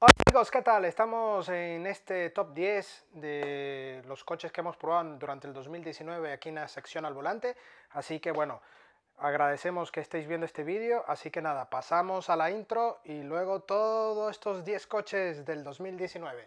Hola amigos, ¿qué tal? Estamos en este top 10 de los coches que hemos probado durante el 2019 aquí en la sección al volante. Así que bueno, agradecemos que estéis viendo este vídeo. Así que nada, pasamos a la intro y luego todos estos 10 coches del 2019.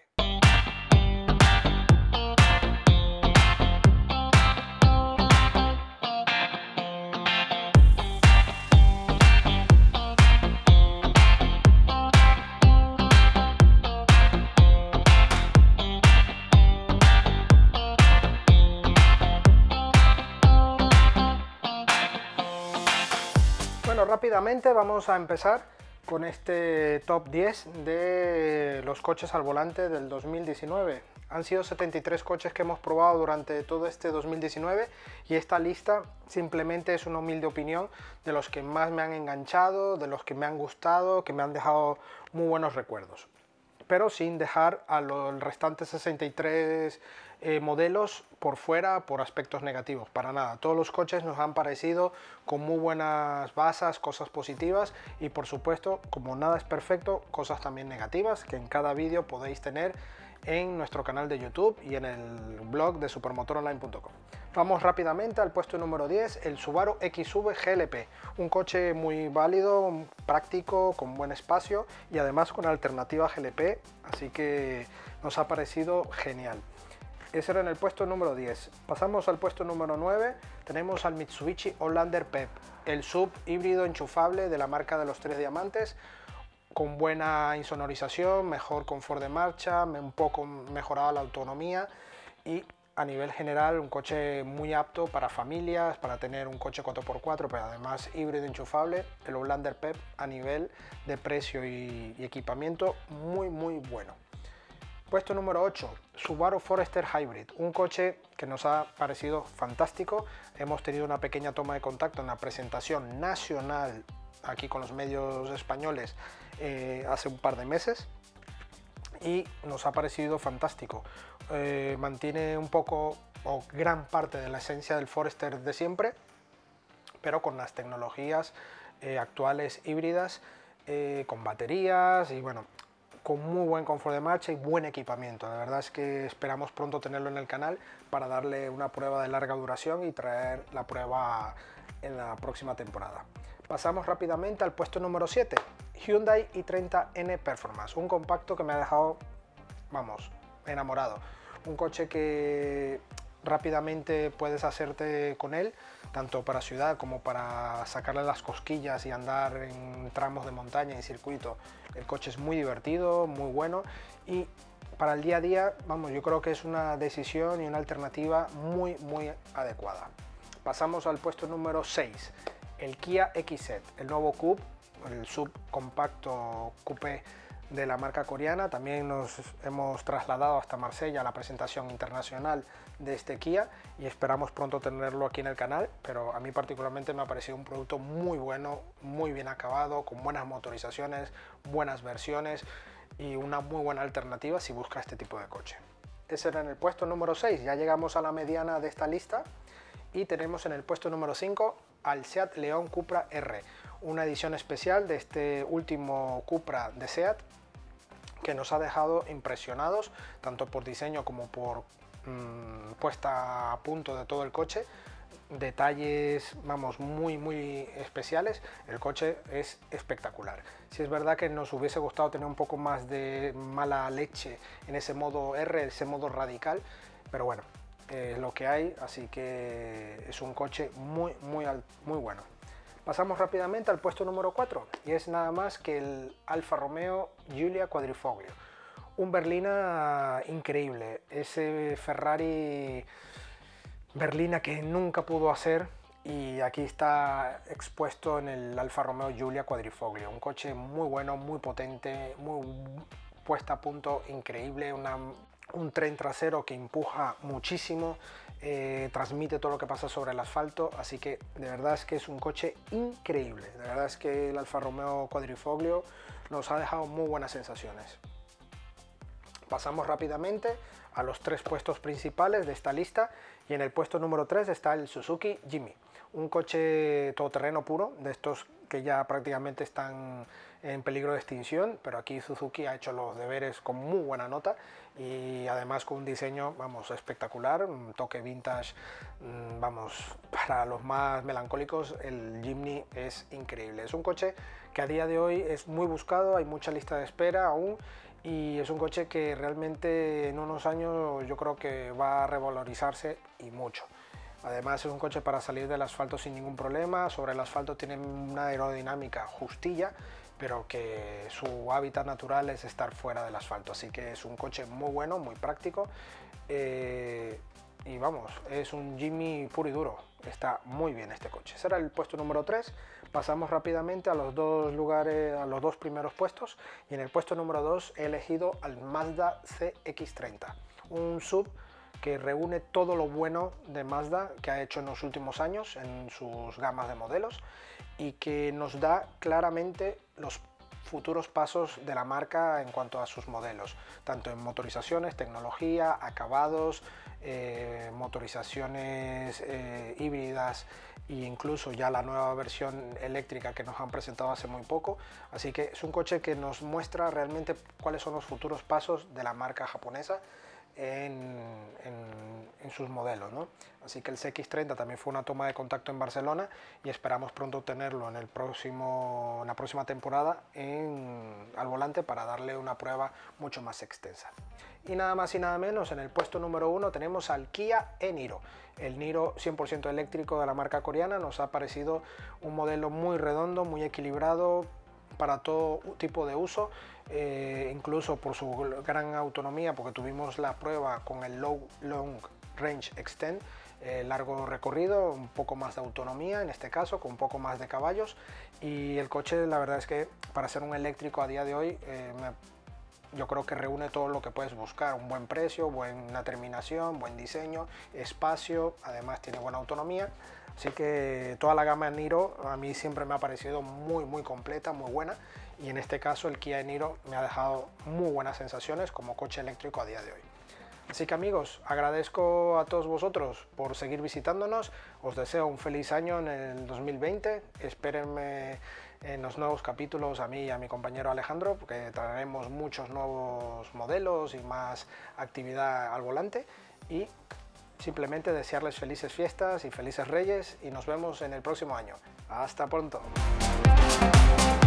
Bueno, rápidamente vamos a empezar con este top 10 de los coches al volante del 2019. Han sido 73 coches que hemos probado durante todo este 2019 y esta lista simplemente es una humilde opinión de los que más me han enganchado, de los que me han gustado, que me han dejado muy buenos recuerdos, pero sin dejar a los restantes 63 modelos por fuera por aspectos negativos, para nada. Todos los coches nos han parecido con muy buenas bases, cosas positivas y por supuesto, como nada es perfecto, cosas también negativas que en cada vídeo podéis tener en nuestro canal de YouTube y en el blog de supermotoronline.com. Vamos rápidamente al puesto número 10, el Subaru XV GLP, un coche muy válido, práctico, con buen espacio y además con alternativa GLP, así que nos ha parecido genial. Ese era en el puesto número 10. Pasamos al puesto número 9, tenemos al Mitsubishi Outlander PHEV, el SUV híbrido enchufable de la marca de los tres diamantes, con buena insonorización, mejor confort de marcha, un poco mejorada la autonomía y a nivel general un coche muy apto para familias, para tener un coche 4x4, pero además híbrido enchufable. El Outlander PHEV a nivel de precio y equipamiento muy bueno. Puesto número 8, Subaru Forester Hybrid, un coche que nos ha parecido fantástico. Hemos tenido una pequeña toma de contacto en la presentación nacional aquí con los medios españoles hace un par de meses y nos ha parecido fantástico. Mantiene un poco o gran parte de la esencia del Forester de siempre, pero con las tecnologías actuales híbridas, con baterías y bueno, con muy buen confort de marcha y buen equipamiento. La verdad es que esperamos pronto tenerlo en el canal para darle una prueba de larga duración y traer la prueba en la próxima temporada. Pasamos rápidamente al puesto número 7, Hyundai i30N Performance, un compacto que me ha dejado, vamos, enamorado. Un coche que rápidamente puedes hacerte con él, tanto para ciudad como para sacarle las cosquillas y andar en tramos de montaña y circuito. El coche es muy divertido, muy bueno y para el día a día, vamos, yo creo que es una decisión y una alternativa muy adecuada. Pasamos al puesto número 6, el Kia XZ, el nuevo Coupe, el subcompacto coupé de la marca coreana. También nos hemos trasladado hasta Marsella a la presentación internacional de este Kia y esperamos pronto tenerlo aquí en el canal, pero a mí particularmente me ha parecido un producto muy bueno, muy bien acabado, con buenas motorizaciones, buenas versiones y una muy buena alternativa si busca este tipo de coche. Ese era en el puesto número 6, ya llegamos a la mediana de esta lista y tenemos en el puesto número 5 al Seat León Cupra R, una edición especial de este último Cupra de Seat que nos ha dejado impresionados tanto por diseño como por puesta a punto de todo el coche. Detalles, vamos, muy especiales. El coche es espectacular. Si es verdad que nos hubiese gustado tener un poco más de mala leche en ese modo R, ese modo radical, pero bueno, lo que hay, así que es un coche muy bueno. Pasamos rápidamente al puesto número 4 y es nada más que el Alfa Romeo Giulia Quadrifoglio, un berlina increíble, ese Ferrari berlina que nunca pudo hacer y aquí está expuesto en el Alfa Romeo Giulia Quadrifoglio, un coche muy bueno, muy potente, muy puesta a punto, increíble, un tren trasero que empuja muchísimo, transmite todo lo que pasa sobre el asfalto, así que de verdad es que es un coche increíble. De verdad es que el Alfa Romeo Quadrifoglio nos ha dejado muy buenas sensaciones. Pasamos rápidamente a los 3 puestos principales de esta lista y en el puesto número 3 está el Suzuki Jimny, un coche todoterreno puro, de estos que ya prácticamente están en peligro de extinción, pero aquí Suzuki ha hecho los deberes con muy buena nota y además con un diseño, vamos, espectacular, un toque vintage, vamos, para los más melancólicos el Jimny es increíble. Es un coche que a día de hoy es muy buscado, hay mucha lista de espera aún y es un coche que realmente en unos años yo creo que va a revalorizarse y mucho. Además es un coche para salir del asfalto sin ningún problema, sobre el asfalto tiene una aerodinámica justilla, pero que su hábitat natural es estar fuera del asfalto, así que es un coche muy bueno, muy práctico y vamos, es un Jimny puro y duro, está muy bien este coche. Ese era el puesto número 3, pasamos rápidamente a los dos lugares, a los dos primeros puestos y en el puesto número 2 he elegido al Mazda CX-30, un SUV que reúne todo lo bueno de Mazda que ha hecho en los últimos años en sus gamas de modelos y que nos da claramente los futuros pasos de la marca en cuanto a sus modelos, tanto en motorizaciones, tecnología, acabados, motorizaciones híbridas e incluso ya la nueva versión eléctrica que nos han presentado hace muy poco. Así que es un coche que nos muestra realmente cuáles son los futuros pasos de la marca japonesa en sus modelos, ¿no? Así que el CX-30 también fue una toma de contacto en Barcelona y esperamos pronto tenerlo en la próxima temporada al volante para darle una prueba mucho más extensa. Y nada más y nada menos, en el puesto número 1 tenemos al Kia e-Niro. El Niro 100% eléctrico de la marca coreana nos ha parecido un modelo muy redondo, muy equilibrado, para todo tipo de uso, incluso por su gran autonomía, porque tuvimos la prueba con el Long Range Extend, largo recorrido, un poco más de autonomía en este caso, con un poco más de caballos, y el coche la verdad es que para ser un eléctrico a día de hoy yo creo que reúne todo lo que puedes buscar, un buen precio, buena terminación, buen diseño, espacio, además tiene buena autonomía. Así que toda la gama Niro a mí siempre me ha parecido muy completa, muy buena, y en este caso el Kia Niro me ha dejado muy buenas sensaciones como coche eléctrico a día de hoy. Así que amigos, agradezco a todos vosotros por seguir visitándonos, os deseo un feliz año en el 2020, espérenme en los nuevos capítulos a mí y a mi compañero Alejandro, porque traeremos muchos nuevos modelos y más actividad al volante, y simplemente desearles felices fiestas y felices Reyes y nos vemos en el próximo año. Hasta pronto.